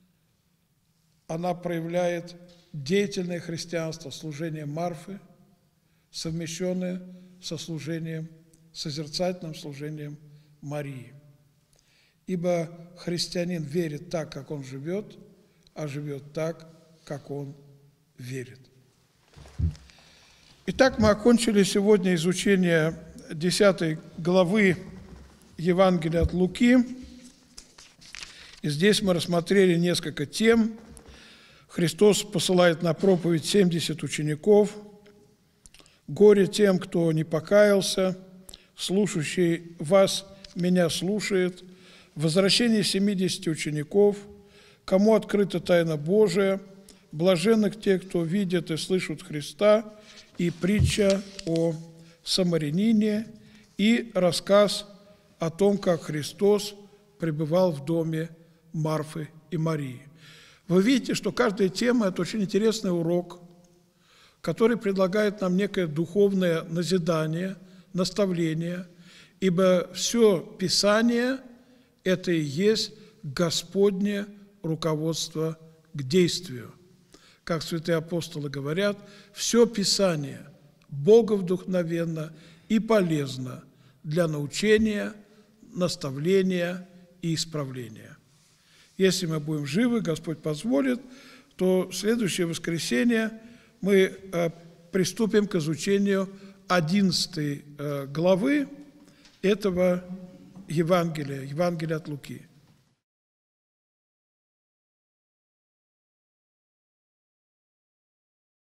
она проявляет деятельное христианство, служение Марфы, совмещенное со служением, созерцательным служением Марии. Ибо христианин верит так, как он живет, а живет так, как он верит. Итак, мы окончили сегодня изучение 10 главы Евангелия от Луки. И здесь мы рассмотрели несколько тем. Христос посылает на проповедь 70 учеников. Горе тем, кто не покаялся, слушающий вас, меня слушает. Возвращение 70 учеников. Кому открыта тайна Божия. Блаженных тех, кто видят и слышат Христа. И притча о самарянине. И рассказ о том, как Христос пребывал в доме Марфы и Марии. Вы видите, что каждая тема – это очень интересный урок, который предлагает нам некое духовное назидание, наставление, ибо все Писание – это и есть Господне руководство к действию. Как святые апостолы говорят, все Писание боговдухновенно и полезно для научения, наставления и исправления. Если мы будем живы, Господь позволит, то в следующее воскресенье мы приступим к изучению 11 главы этого Евангелия от Луки.